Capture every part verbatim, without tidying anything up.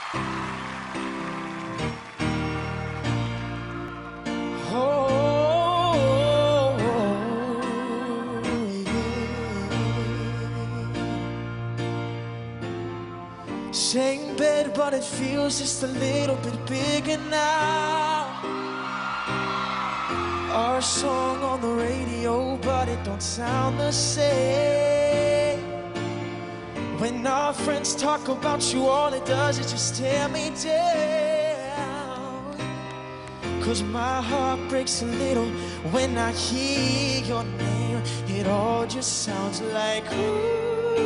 Same bed, but it feels just a little bit bigger now. Our song on the radio, but it don't sound the same. When our friends talk about you, all it does is just tear me down. Cause my heart breaks a little when I hear your name. It all just sounds like ooh.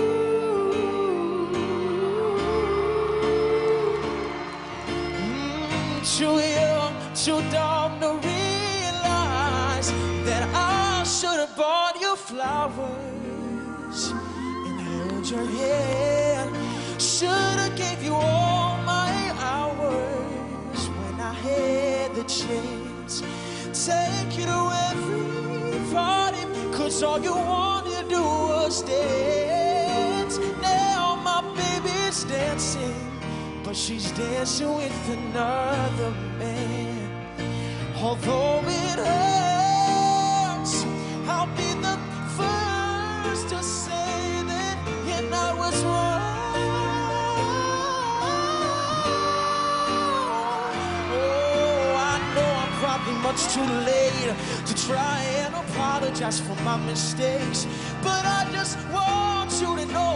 Too young, too dumb to realize that I should have bought you flowers and held your hand. Should have gave you all my hours when I had the chance. Take you to every party, cause all you wanted to do was dance. Now my baby's dancing, but she's dancing with another man. Although it hurts, I'll be the first to say that you're not what's wrong. Oh, I know I'm probably much too late to try and apologize for my mistakes, but I just want you to know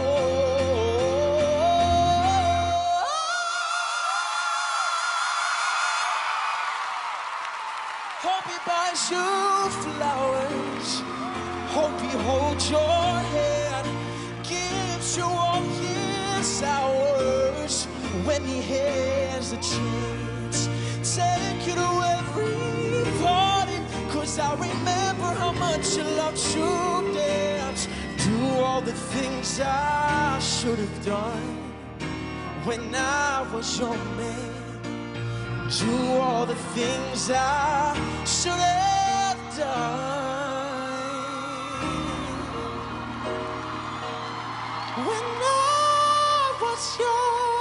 hope he buys you flowers. Hope he holds your hand, gives you all his hours when he has the chance. Take you to every party, cause I remember how much you loved to dance. Do all the things I should have done when I was your man. Do all the things I should have done when I was young.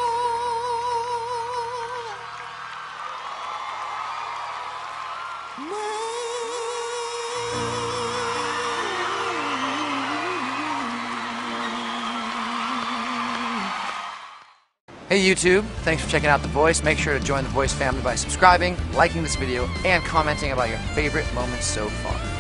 Hey YouTube, thanks for checking out The Voice. Make sure to join The Voice family by subscribing, liking this video, and commenting about your favorite moments so far.